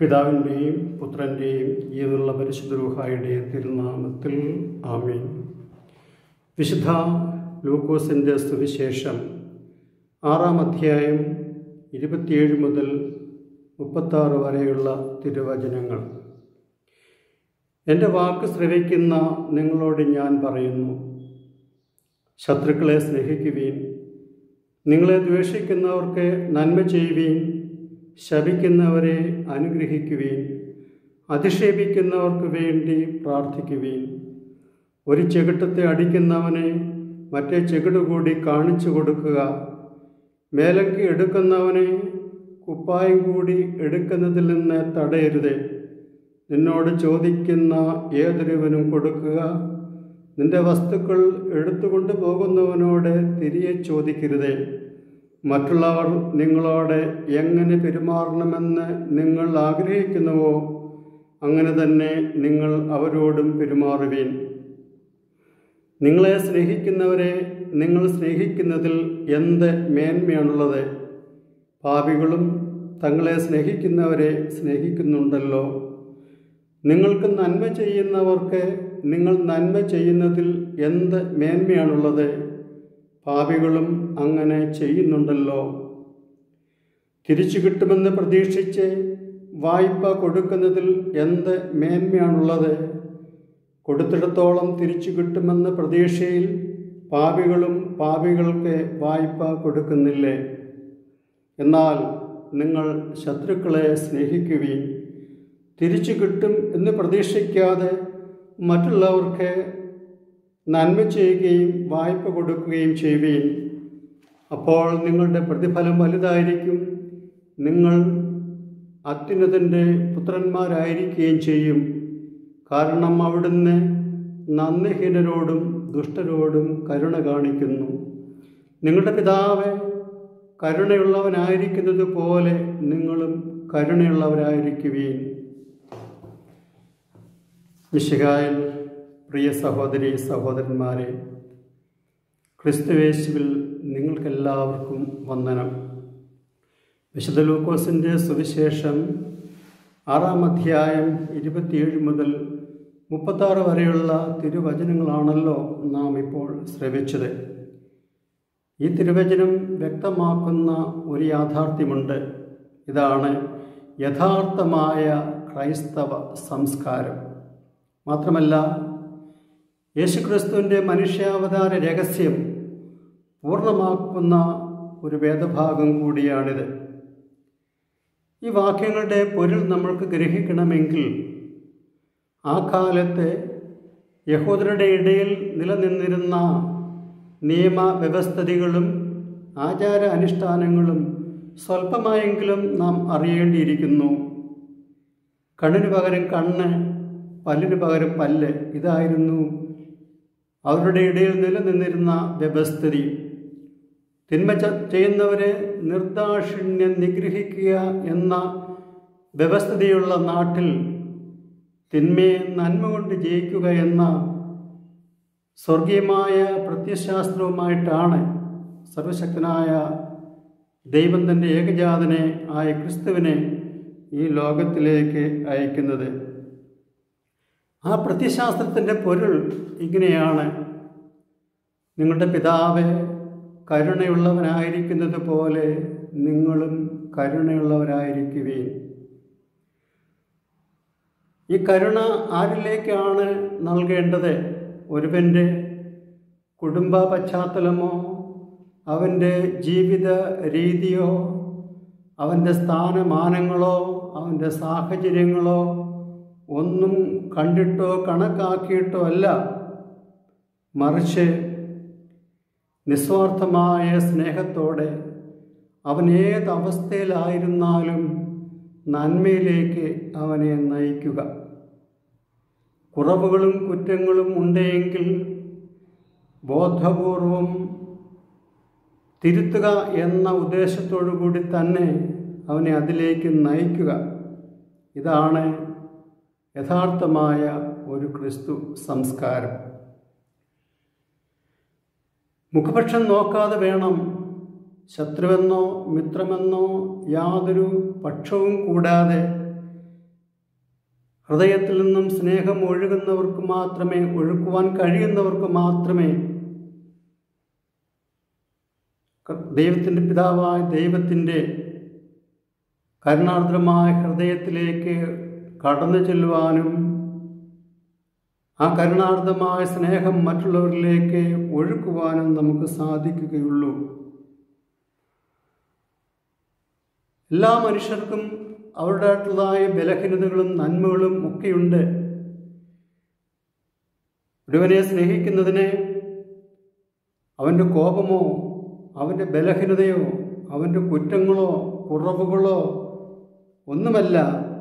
പിതാവിൻ്റെയും പുത്രൻ്റെയും ജീവനുള്ള പരിശുദ്ധ റൂഹായുടെയും തിരുനാമത്തിൽ ആമേൻ. വിശുദ്ധ ലൂക്കോസിൻ്റെ സുവിശേഷം 6-ാം അധ്യായം 27 മുതൽ 36 വരെയുള്ള തിരുവചനങ്ങൾ. എൻ്റെ വാക്ക് ശ്രവിക്കുന്ന നിങ്ങളോട് ഞാൻ പറയുന്നു, ശത്രുക്കളെ സ്നേഹിക്കുവീൻ, നിങ്ങളെ ദ്വേഷിക്കുന്നവർക്ക് നന്മ ചെയ്യുവീൻ, ശപിക്കുന്നവരെ അനുഗ്രഹിക്കുവീൻ, അധിക്ഷേപിക്കുന്നവർക്ക് വേണ്ടി പ്രാർത്ഥിക്കുവീൻ. ഒരു ചെകിട്ടത്തെ അടിക്കുന്നവനെ മറ്റേ ചെകിട് കൂടി കാണിച്ചു കൊടുക്കുക. മേലങ്കി എടുക്കുന്നവനെ കുപ്പായം കൂടി എടുക്കുന്നതിൽ നിന്ന് തടയരുത്. നിന്നോട് ചോദിക്കുന്ന ഏതൊരുവനും കൊടുക്കുക. നിന്റെ വസ്തുക്കൾ എടുത്തുകൊണ്ട് പോകുന്നവനോട് തിരികെ ചോദിക്കരുത്. മറ്റുള്ളവർ നിങ്ങളോട് എങ്ങനെ പെരുമാറണമെന്ന് നിങ്ങൾ ആഗ്രഹിക്കുന്നുവോ അങ്ങനെ തന്നെ നിങ്ങൾ അവരോടും പെരുമാറുവീൻ. നിങ്ങളെ സ്നേഹിക്കുന്നവരെ നിങ്ങൾ സ്നേഹിക്കുന്നതിൽ എന്ത് മേന്മയാണുള്ളത്? പാപികളും തങ്ങളെ സ്നേഹിക്കുന്നവരെ സ്നേഹിക്കുന്നുണ്ടല്ലോ. നിങ്ങൾക്ക് നന്മ ചെയ്യുന്നവർക്ക് നിങ്ങൾ നന്മ ചെയ്യുന്നതിൽ എന്ത് മേന്മയാണുള്ളത്? പാപികളും അങ്ങനെ ചെയ്യുന്നുണ്ടല്ലോ. തിരിച്ചു കിട്ടുമെന്ന് പ്രതീക്ഷിച്ച് വായ്പ കൊടുക്കുന്നതിൽ എന്ത് മേന്മയാണുള്ളത്? കൊടുത്തിടത്തോളം തിരിച്ചു കിട്ടുമെന്ന പ്രതീക്ഷയിൽ പാപികളും പാപികൾക്ക് വായ്പ കൊടുക്കുന്നില്ലേ? എന്നാൽ നിങ്ങൾ ശത്രുക്കളെ സ്നേഹിക്കുവീൻ. തിരിച്ചു കിട്ടും എന്ന് പ്രതീക്ഷിക്കാതെ മറ്റുള്ളവർക്ക് നന്മ ചെയ്യുകയും വായ്പ കൊടുക്കുകയും ചെയ്യുവീൻ. അപ്പോൾ നിങ്ങളുടെ പ്രതിഫലം വലുതായിരിക്കും. നിങ്ങൾ അത്യുന്നതൻ്റെ പുത്രന്മാരായിരിക്കുകയും ചെയ്യും. കാരണം അവിടുന്ന് നന്ദിഹീനരോടും ദുഷ്ടരോടും കരുണ കാണിക്കുന്നു. നിങ്ങളുടെ പിതാവ് കരുണയുള്ളവനായിരിക്കുന്നത് പോലെ നിങ്ങളും കരുണയുള്ളവരായിരിക്കുവീൻ. മിശിഹായിൽ പ്രിയ സഹോദരി സഹോദരന്മാരെ, ക്രിസ്തുയേശുവിൽ നിങ്ങൾക്കെല്ലാവർക്കും വന്ദനം. വിശുദ്ധ ലൂക്കോസിൻ്റെ സുവിശേഷം 6-ാം അധ്യായം 27 മുതൽ 36 വരെയുള്ള തിരുവചനങ്ങളാണല്ലോ നാം ഇപ്പോൾ ശ്രവിച്ചത്. ഈ തിരുവചനം വ്യക്തമാക്കുന്ന ഒരു യാഥാർത്ഥ്യമുണ്ട്. ഇതാണ് യഥാർത്ഥമായ ക്രൈസ്തവ സംസ്കാരം. മാത്രമല്ല, യേശുക്രിസ്തുവിൻ്റെ മനുഷ്യാവതാര രഹസ്യം പൂർണ്ണമാക്കുന്ന ഒരു വേദഭാഗം കൂടിയാണിത്. ഈ വാക്യങ്ങളുടെ പൊരുൾ നമ്മൾക്ക് ഗ്രഹിക്കണമെങ്കിൽ ആ കാലത്ത് യഹൂദരുടെ ഇടയിൽ നിലനിന്നിരുന്ന നിയമവ്യവസ്ഥിതികളും ആചാര അനുഷ്ഠാനങ്ങളും സ്വല്പമായെങ്കിലും നാം അറിയേണ്ടിയിരിക്കുന്നു. കണ്ണിന് പകരം കണ്ണ്, പല്ലിന് പകരം പല്ല്, ഇതായിരുന്നു അവരുടെ ഇടയിൽ നിലനിന്നിരുന്ന വ്യവസ്ഥിതി. തിന്മ ചെയ്യുന്നവരെ നിർദാക്ഷിണ്യം നിഗ്രഹിക്കുക എന്ന വ്യവസ്ഥിതിയുള്ള നാട്ടിൽ തിന്മയെ നന്മ കൊണ്ട് ജയിക്കുക എന്ന സ്വർഗീയമായ പ്രത്യയശാസ്ത്രവുമായിട്ടാണ് സർവശക്തനായ ദൈവം തൻ്റെ ഏകജാതനെ ആയ ക്രിസ്തുവിനെ ഈ ലോകത്തിലേക്ക് അയക്കുന്നത്. ആ പ്രത്യയശാസ്ത്രത്തിൻ്റെ പൊരുൾ ഇങ്ങനെയാണ്: നിങ്ങളുടെ പിതാവ് കരുണയുള്ളവനായിരിക്കുന്നത് പോലെ നിങ്ങളും കരുണയുള്ളവരായിരിക്കുവീൻ. ഈ കരുണ ആരിലേക്കാണ് നൽകേണ്ടത്? ഒരുവൻ്റെ കുടുംബ പശ്ചാത്തലമോ അവൻ്റെ ജീവിത രീതിയോ അവൻ്റെ സ്ഥാനമാനങ്ങളോ അവൻ്റെ സാഹചര്യങ്ങളോ ഒന്നും കണ്ടിട്ടോ കണക്കാക്കിയിട്ടോ അല്ല, മറിച്ച് നിസ്വാർത്ഥമായ സ്നേഹത്തോടെ അവൻ ഏതവസ്ഥയിലായിരുന്നാലും നന്മയിലേക്ക് അവനെ നയിക്കുക. കുറവുകളും കുറ്റങ്ങളും ഉണ്ടെങ്കിൽ ബോധപൂർവം തിരുത്തുക എന്ന ഉദ്ദേശത്തോടു കൂടി തന്നെ അവനെ അതിലേക്ക് നയിക്കുക. ഇതാണ് യഥാർത്ഥമായ ഒരു ക്രിസ്തു സംസ്കാരം. മുഖപക്ഷം നോക്കാതെ വേണം ശത്രുവെന്നോ മിത്രമെന്നോ യാതൊരു പക്ഷവും കൂടാതെ ഹൃദയത്തിൽ നിന്നും സ്നേഹം ഒഴുകുന്നവർക്ക് മാത്രമേ, ഒഴുക്കുവാൻ കഴിയുന്നവർക്ക് മാത്രമേ ദൈവത്തിൻ്റെ പിതാവായ ദൈവത്തിൻ്റെ കരുണാർദ്രമായ ഹൃദയത്തിലേക്ക് കടന്നു ചെല്ലുവാനും ആ കരുണാർദ്രമായ സ്നേഹം മറ്റുള്ളവരിലേക്ക് ഒഴുക്കുവാനും നമുക്ക് സാധിക്കുകയുള്ളൂ. എല്ലാ മനുഷ്യർക്കും അവരുടേതായ ബലഹീനതകളും നന്മകളും ഒക്കെയുണ്ട്. ഒരുവനെ സ്നേഹിക്കുന്നതിന് അവൻ്റെ കോപമോ അവൻ്റെ ബലഹീനതയോ അവൻ്റെ കുറ്റങ്ങളോ കുറവുകളോ ഒന്നുമല്ല.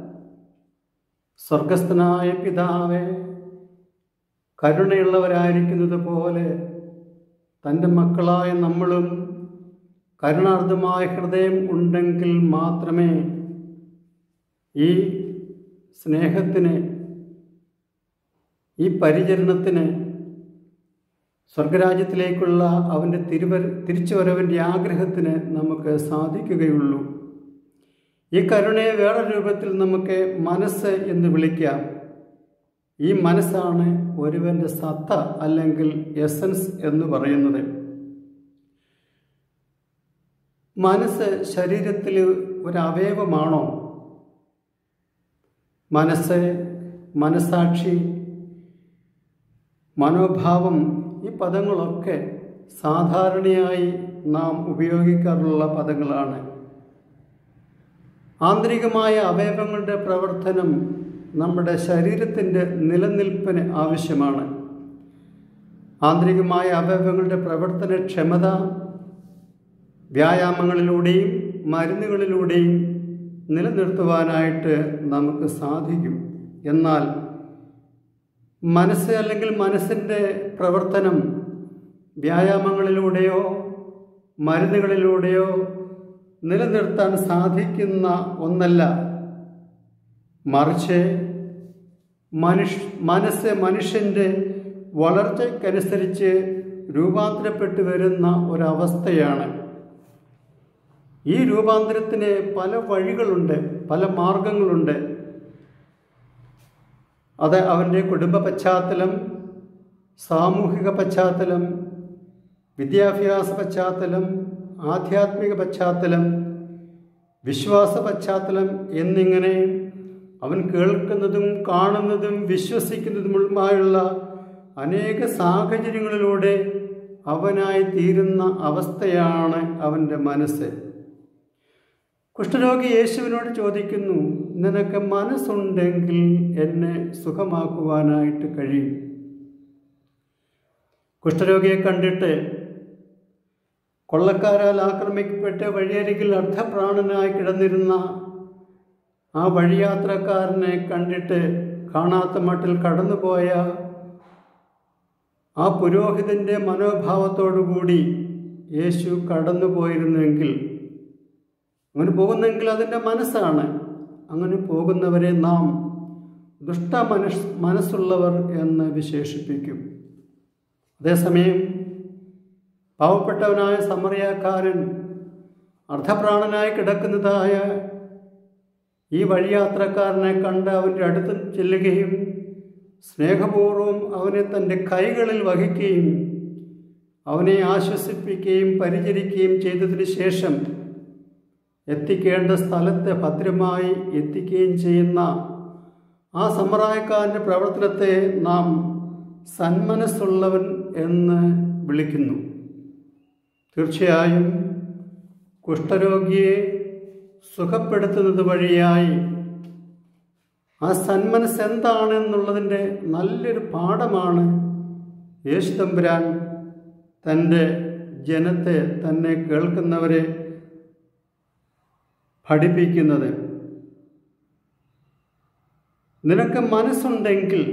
സ്വർഗസ്ഥനായ പിതാവേ, കരുണയുള്ളവരായിരിക്കുന്നത് പോലെ തൻ്റെ മക്കളായ നമ്മളും കരുണാർദ്രമായ ഹൃദയം ഉണ്ടെങ്കിൽ മാത്രമേ ഈ സ്നേഹത്തിന്, ഈ പരിചരണത്തിന്, സ്വർഗരാജ്യത്തിലേക്കുള്ള അവൻ്റെ തിരിച്ചുവരവിൻ്റെ ആഗ്രഹത്തിന് നമുക്ക് സാധിക്കുകയുള്ളൂ. ഈ കരുണയെ വേറെ രൂപത്തിൽ നമുക്ക് മനസ്സ് എന്ന് വിളിക്കാം. ഈ മനസ്സാണ് ഒരുവൻ്റെ സത്ത അല്ലെങ്കിൽ എസൻസ് എന്ന് പറയുന്നത്. മനസ്സ് ശരീരത്തിൽ ഒരു അവയവമാണോ? മനസ്സ്, മനസാക്ഷി, മനോഭാവം, ഈ പദങ്ങളൊക്കെ സാധാരണയായി നാം ഉപയോഗിക്കാറുള്ള പദങ്ങളാണ്. ആന്തരികമായ അവയവങ്ങളുടെ പ്രവർത്തനം നമ്മുടെ ശരീരത്തിൻ്റെ നിലനിൽപ്പിന് ആവശ്യമാണ്. ആന്തരികമായ അവയവങ്ങളുടെ പ്രവർത്തനക്ഷമത വ്യായാമങ്ങളിലൂടെയും മരുന്നുകളിലൂടെയും നിലനിർത്തുവാനായിട്ട് നമുക്ക് സാധിക്കും. എന്നാൽ മനസ്സ് അല്ലെങ്കിൽ മനസ്സിൻ്റെ പ്രവർത്തനം വ്യായാമങ്ങളിലൂടെയോ മരുന്നുകളിലൂടെയോ നിലനിർത്താൻ സാധിക്കുന്ന ഒന്നല്ല. മറിച്ച് മനസ്സ് മനുഷ്യൻ്റെ വളർച്ചയ്ക്കനുസരിച്ച് രൂപാന്തരപ്പെട്ടു വരുന്ന ഒരവസ്ഥയാണ്. ഈ രൂപാന്തരത്തിന് പല വഴികളുണ്ട്, പല മാർഗങ്ങളുണ്ട്. അത് അവൻ്റെ കുടുംബ പശ്ചാത്തലം, സാമൂഹിക പശ്ചാത്തലം, വിദ്യാഭ്യാസ പശ്ചാത്തലം, ആധ്യാത്മിക പശ്ചാത്തലം, വിശ്വാസ പശ്ചാത്തലം എന്നിങ്ങനെ അവൻ കേൾക്കുന്നതും കാണുന്നതും വിശ്വസിക്കുന്നതുമുള്ള അനേക സാഹചര്യങ്ങളിലൂടെ അവനായി തീരുന്ന അവസ്ഥയാണ് അവൻ്റെ മനസ്സ്. കുഷ്ഠരോഗി യേശുവിനോട് ചോദിക്കുന്നു, നിനക്ക് മനസ്സുണ്ടെങ്കിൽ എന്നെ സുഖമാക്കുവാനായിട്ട് കഴിയും. കുഷ്ഠരോഗിയെ കണ്ടിട്ട് കൊള്ളക്കാരാൽ ആക്രമിക്കപ്പെട്ട് വഴിയരികിൽ അർദ്ധപ്രാണനായി കിടന്നിരുന്ന ആ വഴിയാത്രക്കാരനെ കണ്ടിട്ട് കാണാത്ത മട്ടിൽ കടന്നുപോയ ആ പുരോഹിതൻ്റെ മനോഭാവത്തോടുകൂടി യേശു കടന്നു പോയിരുന്നെങ്കിൽ, അങ്ങനെ പോകുന്നെങ്കിൽ അതിൻ്റെ മനസ്സാണ്. അങ്ങനെ പോകുന്നവരെ നാം മനസ്സുള്ളവർ എന്ന് വിശേഷിപ്പിക്കും. അതേസമയം പാവപ്പെട്ടവനായ സമറിയാക്കാരൻ അർദ്ധപ്രാണനായി കിടക്കുന്നതായ ഈ വഴിയാത്രക്കാരനെ കണ്ട് അവൻ്റെ അടുത്ത് ചെല്ലുകയും സ്നേഹപൂർവ്വം അവനെ തൻ്റെ കൈകളിൽ വഹിക്കുകയും അവനെ ആശ്വസിപ്പിക്കുകയും പരിചരിക്കുകയും ചെയ്തതിന് ശേഷം എത്തിക്കേണ്ട സ്ഥലത്ത് ഭദ്രമായി എത്തിക്കുകയും ചെയ്യുന്ന ആ സമറായക്കാരൻ്റെ പ്രവർത്തനത്തെ നാം സന്മനസ്സുള്ളവൻ എന്ന് വിളിക്കുന്നു. തീർച്ചയായും കുഷ്ഠരോഗിയെ സുഖപ്പെടുത്തുന്നത് വഴിയായി ആ സന്മനസ് എന്താണെന്നുള്ളതിൻ്റെ നല്ലൊരു പാഠമാണ് യേശു തമ്പുരാൻ തൻ്റെ ജനത്തെ, തന്നെ കേൾക്കുന്നവരെ പഠിപ്പിക്കുന്നത്. നിനക്ക് മനസ്സുണ്ടെങ്കിൽ,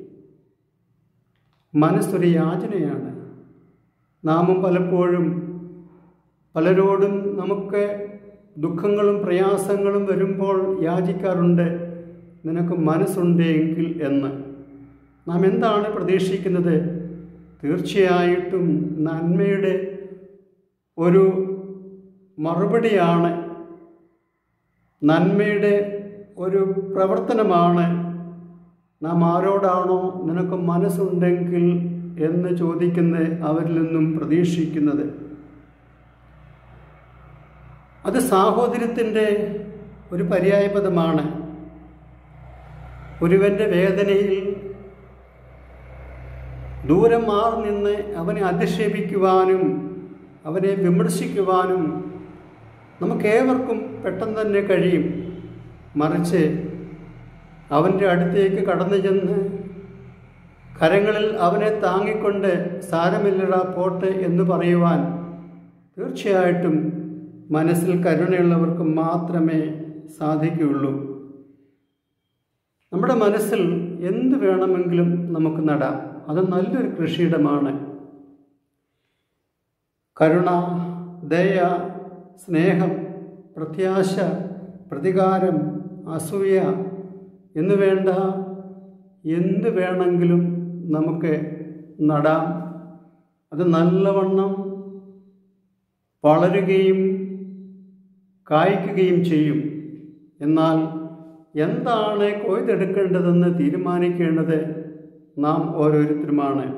മനസ്സൊരു യാചനയാണ്. നാമും പലപ്പോഴും പലരോടും നമുക്ക് ദുഃഖങ്ങളും പ്രയാസങ്ങളും വരുമ്പോൾ യാചിക്കാറുണ്ട്, നിനക്ക് മനസ്സുണ്ടെങ്കിൽ എന്ന്. നാം എന്താണ് പ്രതീക്ഷിക്കുന്നത്? തീർച്ചയായിട്ടും നന്മയുടെ ഒരു മറുപടിയാണ്, നന്മയുടെ ഒരു പ്രവർത്തനമാണ് നാം ആരോടാണോ നിനക്ക് മനസ്സുണ്ടെങ്കിൽ എന്ന് ചോദിക്കുന്ന അവരിൽ നിന്നും പ്രതീക്ഷിക്കുന്നത്. അത് സാഹോദര്യത്തിൻ്റെ ഒരു പര്യായപദമാണ്. ഒരുവൻ്റെ വേദനയിൽ ദൂരം മാറി നിന്ന് അവനെ അധിക്ഷേപിക്കുവാനും അവനെ വിമർശിക്കുവാനും നമുക്കേവർക്കും പെട്ടെന്ന് തന്നെ കഴിയും. മറിച്ച് അവൻ്റെ അടുത്തേക്ക് കടന്നു ചെന്ന് കരങ്ങളിൽ അവനെ താങ്ങിക്കൊണ്ട് സാരമില്ലടാ പോട്ടെ എന്ന് പറയുവാൻ തീർച്ചയായിട്ടും മനസ്സിൽ കരുണയുള്ളവർക്ക് മാത്രമേ സാധിക്കുകയുള്ളൂ. നമ്മുടെ മനസ്സിൽ എന്ത് വേണമെങ്കിലും നമുക്ക് നടാം. അത് നല്ലൊരു കൃഷിയിടമാണ്. കരുണ, ദയ, സ്നേഹം, പ്രത്യാശ, പ്രതികാരം, അസൂയ എന്നുവേണ്ട എന്ത് വേണമെങ്കിലും നമുക്ക് നടാം. അത് നല്ലവണ്ണം വളരുകയും കായ്ക്കുകയും ചെയ്യും. എന്നാൽ എന്താണ് കൊയ്തെടുക്കേണ്ടതെന്ന് തീരുമാനിക്കേണ്ടത് നാം ഓരോരുത്തരുമാണ്.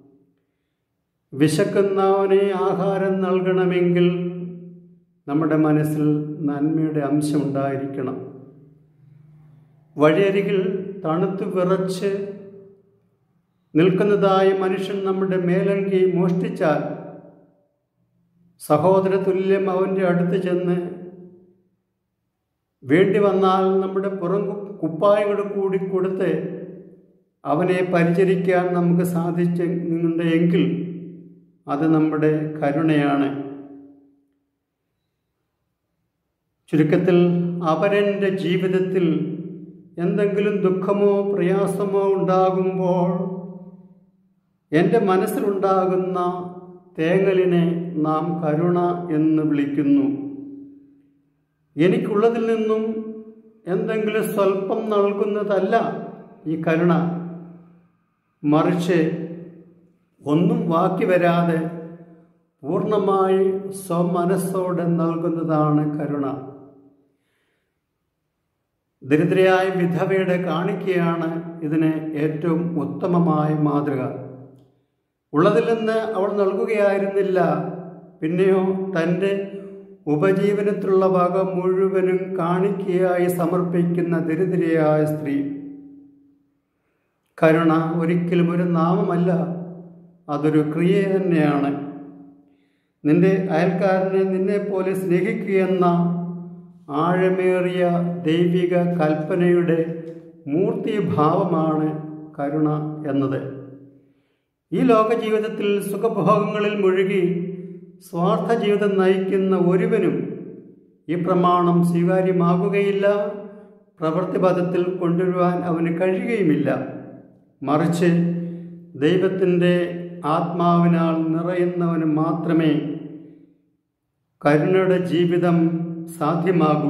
വിശക്കുന്നവനെ ആഹാരം നൽകണമെങ്കിൽ നമ്മുടെ മനസ്സിൽ നന്മയുടെ അംശം ഉണ്ടായിരിക്കണം. വഴിയരികിൽ തണുത്തു വിറച്ച് നിൽക്കുന്നതായ മനുഷ്യൻ നമ്മുടെ മേലങ്കി മോഷ്ടിച്ചാൽ സഹോദര തുല്യം അവൻ്റെ അടുത്ത് ചെന്ന് വേണ്ടി വന്നാൽ നമ്മുടെ പുറം കുപ്പായങ്ങൾ കൂടി കൊടുത്ത് അവനെ പരിചരിക്കാൻ നമുക്ക് സാധിച്ചെങ്കിൽ അത് നമ്മുടെ കരുണയാണ്. ചുരുക്കത്തിൽ അപരൻ്റെ ജീവിതത്തിൽ എന്തെങ്കിലും ദുഃഖമോ പ്രയാസമോ ഉണ്ടാകുമ്പോൾ എൻ്റെ മനസ്സിലുണ്ടാകുന്ന തേങ്ങലിനെ നാം കരുണ എന്ന് വിളിക്കുന്നു. എനിക്കുള്ളതിൽ നിന്നും എന്തെങ്കിലും സ്വല്പം നൽകുന്നതല്ല ഈ കരുണ. മറിച്ച് ഒന്നും ബാക്കി വരാതെ പൂർണ്ണമായി സ്വമനസ്സോടെ നൽകുന്നതാണ് കരുണ. ദരിദ്രയായ വിധവയുടെ കാണിക്കയാണ് ഇതിന് ഏറ്റവും ഉത്തമമായ മാതൃക. ഉള്ളതിൽ നിന്ന് അവൾ നൽകുകയായിരുന്നില്ല, പിന്നെയോ തൻ്റെ ഉപജീവനത്തിലുള്ള വക മുഴുവനും കാണിക്കയായി സമർപ്പിക്കുന്ന ദരിദ്രയായ സ്ത്രീ. കരുണ ഒരിക്കലും ഒരു നാമമല്ല, അതൊരു ക്രിയ തന്നെയാണ്. നിന്റെ അയൽക്കാരനെ നിന്നെപ്പോലെ സ്നേഹിക്കുകയെന്ന ആഴമേറിയ ദൈവിക കൽപ്പനയുടെ മൂർത്തിഭാവമാണ് കരുണ എന്നത്. ഈ ലോക ജീവിതത്തിൽ സുഖഭോഗങ്ങളിൽ മുഴുകി സ്വാർത്ഥ ജീവിതം നയിക്കുന്ന ഒരുവനും ഈ പ്രമാണം സ്വീകാര്യമാകുകയില്ല, പ്രവൃത്തിപഥത്തിൽ കൊണ്ടുവരുവാൻ അവന് കഴിയുകയുമില്ല. മറിച്ച് ദൈവത്തിൻ്റെ ആത്മാവിനാൽ നിറയുന്നവന് മാത്രമേ കരുണയുടെ ജീവിതം സാധ്യമാകൂ.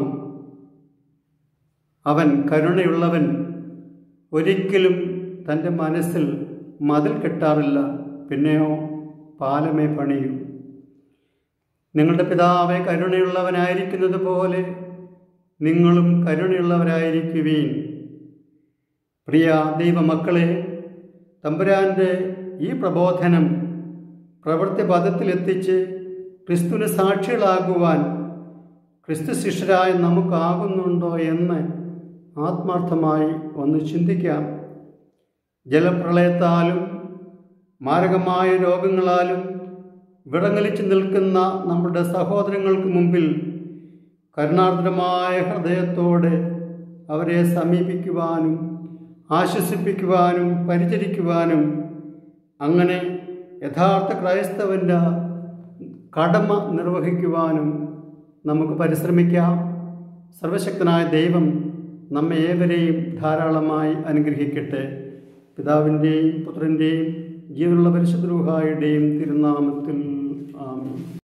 അവൻ കരുണയുള്ളവൻ ഒരിക്കലും തൻ്റെ മനസ്സിൽ മതിൽ കെട്ടാറില്ല, പിന്നെയോ പാലമേ പണിയൂ. നിങ്ങളുടെ പിതാവേ കരുണയുള്ളവനായിരിക്കുന്നത് പോലെ നിങ്ങളും കരുണയുള്ളവരായിരിക്കുവീൻ. പ്രിയ ദൈവമക്കളെ, തമ്പുരാൻ്റെ ഈ പ്രബോധനം പ്രവൃത്തിപഥത്തിലെത്തിച്ച് ക്രിസ്തുവിന് സാക്ഷികളാകുവാൻ ക്രിസ്തു ശിഷ്യരായ നമുക്കാകുന്നുണ്ടോ എന്ന് ആത്മാർത്ഥമായി ഒന്ന് ചിന്തിക്കാം. ജലപ്രളയത്താലും മാരകമായ രോഗങ്ങളാലും വിറങ്ങലിച്ചു നിൽക്കുന്ന നമ്മുടെ സഹോദരങ്ങൾക്ക് മുമ്പിൽ കരുണാർദ്രമായ ഹൃദയത്തോടെ അവരെ സമീപിക്കുവാനും ആശ്വസിപ്പിക്കുവാനും പരിചരിക്കുവാനും അങ്ങനെ യഥാർത്ഥ ക്രൈസ്തവൻ്റെ കടമ നിർവഹിക്കുവാനും നമുക്ക് പരിശ്രമിക്കാം. സർവശക്തനായ ദൈവം നമ്മെ ഏവരെയും ധാരാളമായി അനുഗ്രഹിക്കട്ടെ. പിതാവിൻ്റെയും പുത്രൻ്റെയും ജീവനുള്ള പരിശുദ്ധ റൂഹായുടെയും തിരുനാമത്തിൽ ആമേൻ.